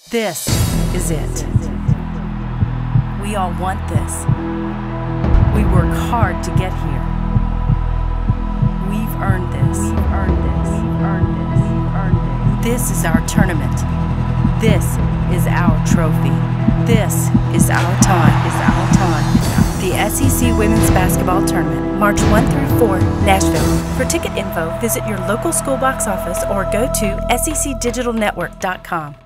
This is it. We all want this. We work hard to get here. We've earned this. We've earned this. We've earned this. We've earned this. This is our tournament. This is our trophy. This is our time. Is our time. The SEC Women's Basketball Tournament, March 1 through 4, Nashville. For ticket info, visit your local school box office or go to secdigitalnetwork.com.